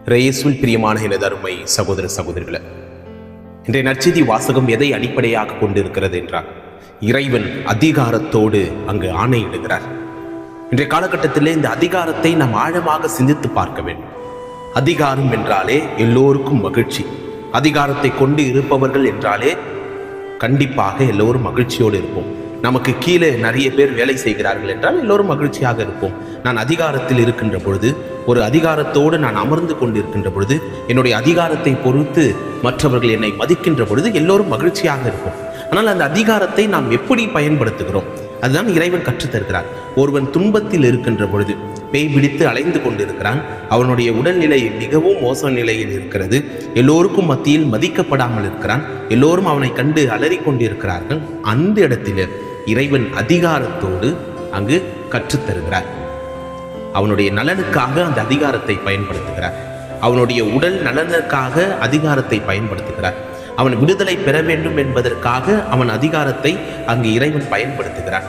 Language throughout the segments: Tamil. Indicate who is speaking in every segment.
Speaker 1: இயேசுவில் பிரியமான எனது அருமை சகோதர சகோதரிகளே, இன்றைய நற்செய்தி வாசகம் எதை அடிப்படையாக கொண்டிருக்கிறது என்றால், இறைவன் அதிகாரத்தோடு அங்கு ஆணையிடுகிறார். இன்றைய காலகட்டத்திலே இந்த அதிகாரத்தை நாம் ஆழமாக சிந்தித்து பார்க்க வேண்டும். அதிகாரம் என்றாலே எல்லோருக்கும் மகிழ்ச்சி. அதிகாரத்தை கொண்டு இருப்பவர்கள் என்றாலே கண்டிப்பாக எல்லோரும் மகிழ்ச்சியோடு இருப்போம். நமக்கு கீழே நிறைய பேர் வேலை செய்கிறார்கள் என்றால் எல்லோரும் மகிழ்ச்சியாக இருப்போம். நான் அதிகாரத்தில் இருக்கின்ற பொழுது, ஒரு அதிகாரத்தோடு நான் அமர்ந்து கொண்டிருக்கின்ற பொழுது, என்னுடைய அதிகாரத்தை பொறுத்து மற்றவர்கள் என்னை மதிக்கின்ற பொழுது எல்லோரும் மகிழ்ச்சியாக இருப்போம். ஆனால் அந்த அதிகாரத்தை நாம் எப்படி பயன்படுத்துகிறோம், அதுதான் இறைவன் கற்றுத்தருகிறார். ஒருவன் துன்பத்தில் இருக்கின்ற பொழுது, பேய் பிடித்து அலைந்து கொண்டிருக்கிறான், அவனுடைய உடல்நிலை மிகவும் மோச நிலையில் இருக்கிறது, எல்லோருக்கும் மத்தியில் மதிக்கப்படாமல் இருக்கிறான், எல்லோரும் அவனை கண்டு அலறி கொண்டிருக்கிறார்கள். அந்த இடத்தில் இறைவன் அதிகாரத்தோடு அங்கு கற்றுத்தருகிறார். அவனுடைய நலனுக்காக அந்த அதிகாரத்தை பயன்படுத்துகிறார். அவனுடைய உடல் நலனுக்காக அதிகாரத்தை பயன்படுத்துகிறார். அவன் விடுதலை பெற வேண்டும் என்பதற்காக அவன் அதிகாரத்தை அங்கு இறைவன் பயன்படுத்துகிறான்.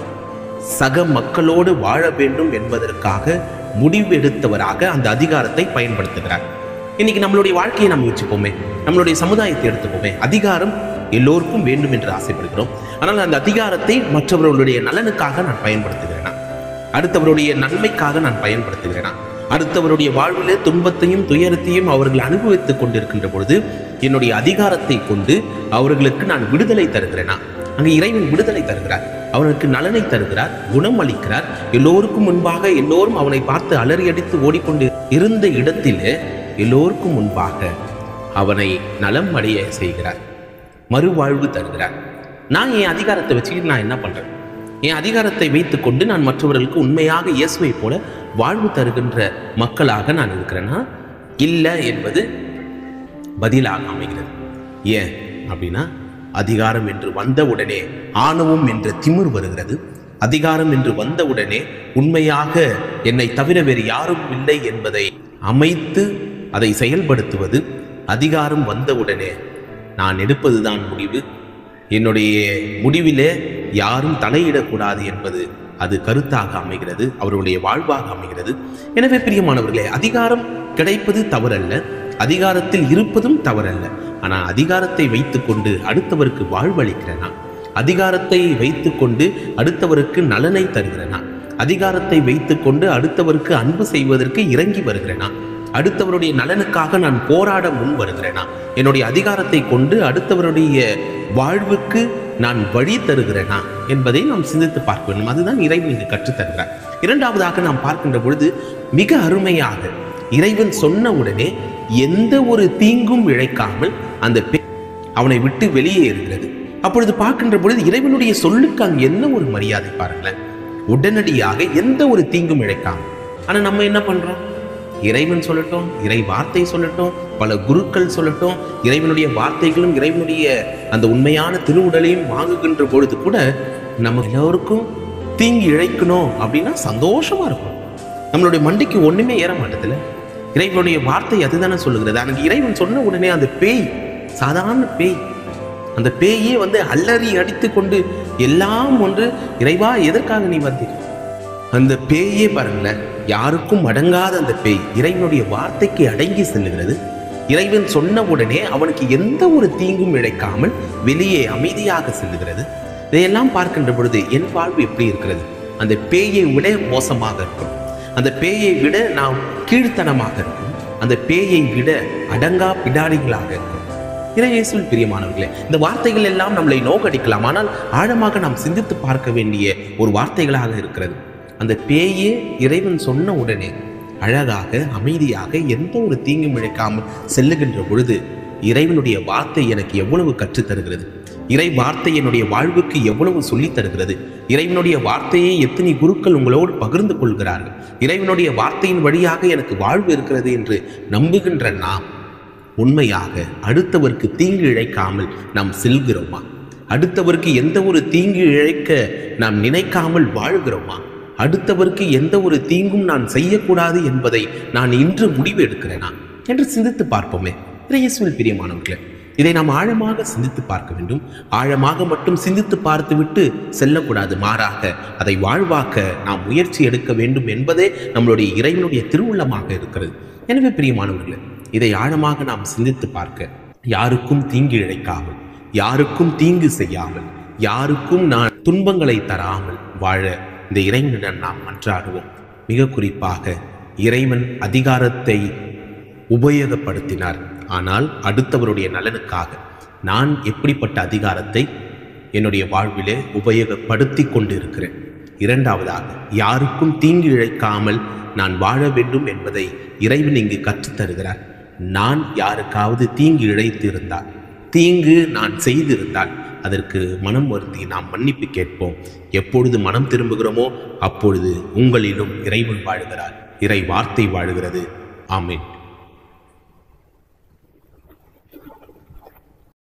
Speaker 1: சக மக்களோடு வாழ வேண்டும் என்பதற்காக முடிவெடுத்தவராக அந்த அதிகாரத்தை பயன்படுத்துகிறார். இன்னைக்கு நம்மளுடைய வாழ்க்கையை நம்ம வச்சுப்போமே, நம்மளுடைய சமுதாயத்தை எடுத்துப்போமே. அதிகாரம் எல்லோருக்கும் வேண்டும் என்று ஆசைப்படுகிறோம். ஆனால் அந்த அதிகாரத்தை மற்றவர்களுடைய நலனுக்காக நான் பயன்படுத்துகிறேனா, அடுத்தவருடைய நன்மைக்காக நான் பயன்படுத்துகிறேனா, அடுத்தவருடைய வாழ்விலே துன்பத்தையும் துயரத்தையும் அவர்கள் அனுபவித்துக் கொண்டிருக்கின்ற பொழுது என்னுடைய அதிகாரத்தை கொண்டு அவர்களுக்கு நான் விடுதலை தருகிறேனா? அங்கு இறைவன் விடுதலை தருகிறார், அவனுக்கு நலனை தருகிறார், குணம் அளிக்கிறார். எல்லோருக்கும் முன்பாக எல்லோரும் அவனை பார்த்து அலறியடித்து ஓடிக்கொண்டு இருந்த இடத்திலே எல்லோருக்கும் முன்பாக அவனை நலம் அடைய செய்கிறார், மறுவாழ்வு தருகிறார். நான் என் அதிகாரத்தை வச்சுக்கிட்டு நான் என்ன பண்றேன்? என் அதிகாரத்தை வைத்து கொண்டு நான் மற்றவர்களுக்கு உண்மையாக இயேசுவை போல வாழ்வு தருகின்ற மக்களாக நான் இருக்கிறேன்னா இல்லை என்பது பதிலாக அமைகிறது. ஏன் அப்படின்னா, அதிகாரம் என்று வந்தவுடனே ஆணவம் என்ற திமிர் வருகிறது. அதிகாரம் என்று வந்தவுடனே உண்மையாக என்னை தவிர வேறு யாரும் இல்லை என்பதை அமைத்து அதை செயல்படுத்துவது. அதிகாரம் வந்தவுடனே நான் எடுப்பதுதான் முடிவு, என்னுடைய முடிவிலே யாரும் தலையிடக்கூடாது என்பது அது கருத்தாக அமைகிறது, அவருடைய வாழ்வாக அமைகிறது. எனவே பிரியமானவர்களே, அதிகாரம் கிடைப்பது தவறல்ல, அதிகாரத்தில் இருப்பதும் தவறல்ல. ஆனால் அதிகாரத்தை வைத்துக்கொண்டு அடுத்தவருக்கு வாழ்வளிக்கிறேனா, அதிகாரத்தை வைத்துக்கொண்டு அடுத்தவருக்கு நலனை தருகிறேனா, அதிகாரத்தை வைத்துக்கொண்டு அடுத்தவருக்கு அன்பு செய்வதற்கு இறங்கி வருகிறேனா, அடுத்தவருடைய நலனுக்காக நான் போராட முன் வருகிறேனா, என்னுடைய அதிகாரத்தை கொண்டு அடுத்தவருடைய வாழ்வுக்கு நான் வழி தருகிறேனா என்பதை நாம் சிந்தித்து பார்க்க வேண்டும். அதுதான் இறைவன் இங்கு கற்றுத்தருகிறார். இரண்டாவதாக நாம் பார்க்கின்ற பொழுது மிக அருமையாக இறைவன் சொன்ன உடனே எந்த ஒரு தீங்கும் இழைக்காமல் அந்த அவனை விட்டு வெளியே இருக்கிறது. அப்பொழுது பார்க்கின்ற பொழுது இறைவனுடைய சொல்லுக்கு அங்கு என்ன ஒரு மரியாதை பாருங்களேன். உடனடியாக எந்த ஒரு தீங்கும் இழைக்காமல். ஆனா நம்ம என்ன பண்றோம்? இறைவன் சொல்லட்டும், இறை வார்த்தை சொல்லட்டும், பல குருக்கள் சொல்லட்டும், இறைவனுடைய வார்த்தைகளும் இறைவனுடைய அந்த உண்மையான திருவுடலையும் வாங்குகின்ற பொழுது கூட நம்ம எல்லோருக்கும் தீங்கு இழைக்கணும் அப்படின்னா சந்தோஷமா இருக்கும். நம்மளுடைய மண்டிக்கு ஒண்ணுமே ஏற மாட்டதில்ல. இறைவனுடைய வார்த்தை அதுதானே சொல்லுகிறது. அன்னைக்கு இறைவன் சொன்ன உடனே அந்த பேய், சாதாரண பேய், அந்த பேயே அலறி அடித்து கொண்டு எல்லாம் ஒன்று, இறைவா எதற்காக நீ வந்தீர்? அந்த பேயே பாருங்களேன், யாருக்கும் அடங்காத அந்த பேய் இறைவனுடைய வார்த்தைக்கு அடங்கி செல்லுகிறது. இறைவன் சொன்ன உடனே அவனுக்கு எந்த ஒரு தீங்கும் இழைக்காமல் வெளியே அமைதியாக செல்லுகிறது. இதையெல்லாம் பார்க்கின்ற பொழுது என் வாழ்வு எப்படி இருக்கிறது? அந்த பேயை விட மோசமாக இருக்கும், அந்த பேயை விட நாம் கீழ்த்தனமாக இருக்கும், அந்த பேயை விட அடங்கா பிடாரிகளாக இருக்கும். இயேசுவில் பிரியமானவர்களே, இந்த வார்த்தைகள் எல்லாம் நம்மளை நோக்கடிக்கலாம், ஆனால் ஆழமாக நாம் சிந்தித்து பார்க்க வேண்டிய ஒரு வார்த்தைகளாக இருக்கிறது. அந்த பேயே இறைவன் சொன்ன உடனே அழகாக அமைதியாக எந்த ஒரு தீங்கும் இழைக்காமல் செல்லுகின்ற பொழுது இறைவனுடைய வார்த்தை எனக்கு எவ்வளவு கற்றுத்தருகிறது, இறை வார்த்தை என்னுடைய வாழ்வுக்கு எவ்வளவு சொல்லித் தருகிறது, இறைவனுடைய வார்த்தையை எத்தனை குருக்கள் உங்களோடு பகிர்ந்து கொள்கிறார்கள், இறைவனுடைய வார்த்தையின் வழியாக எனக்கு வாழ்வு இருக்கிறது என்று நம்புகின்ற நாம் உண்மையாக அடுத்தவருக்கு தீங்கு இழைக்காமல் நாம் செல்கிறோமா? அடுத்தவருக்கு எந்த ஒரு தீங்கு இழைக்க நாம் நினைக்காமல் வாழ்கிறோமா? அடுத்தவருக்கு எந்த ஒரு தீங்கும் நான் செய்யக்கூடாது என்பதை நான் இன்று முடிவு எடுக்கிறேனா என்று சிந்தித்து பார்ப்போமே. இயேசுவில் பிரியமானவர்களே, இதை நாம் ஆழமாக சிந்தித்து பார்க்க வேண்டும். ஆழமாக மட்டும் சிந்தித்து பார்த்துவிட்டு செல்லக்கூடாது, மாறாக அதை வாழ்வாக்க நாம் முயற்சி எடுக்க வேண்டும் என்பதே நம்மளுடைய இறைவனுடைய திருவுள்ளமாக இருக்கிறது. எனவே பிரியமானவர்களே, இதை ஆழமாக நாம் சிந்தித்து பார்க்க, யாருக்கும் தீங்கு இழைக்காமல், யாருக்கும் தீங்கு செய்யாமல், யாருக்கும் நான் துன்பங்களை தராமல் வாழ இந்த இறைவனிடம் நாம் மன்றாடுவோம். மிக குறிப்பாக இறைவன் அதிகாரத்தை உபயோகப்படுத்தினார். ஆனால் அடுத்தவருடைய நலனுக்காக நான் எப்படிப்பட்ட அதிகாரத்தை என்னுடைய வாழ்விலே உபயோகப்படுத்தி கொண்டிருக்கிறேன்? இரண்டாவதாக, யாருக்கும் தீங்கு இழைக்காமல் நான் வாழ வேண்டும் என்பதை இறைவன் இங்கு கற்றுத்தருகிறார். நான் யாருக்காவது தீங்கு இழைத்திருந்தால், தீங்கு நான் செய்திருந்தால் அதற்கு மனம் வருந்தி நாம் மன்னிப்பு கேட்போம். எப்பொழுது மனம் திரும்புகிறோமோ அப்பொழுது உங்களிலும் இறைவன் வாழுகிறார், இறை வார்த்தை வாழுகிறது. ஆமென்.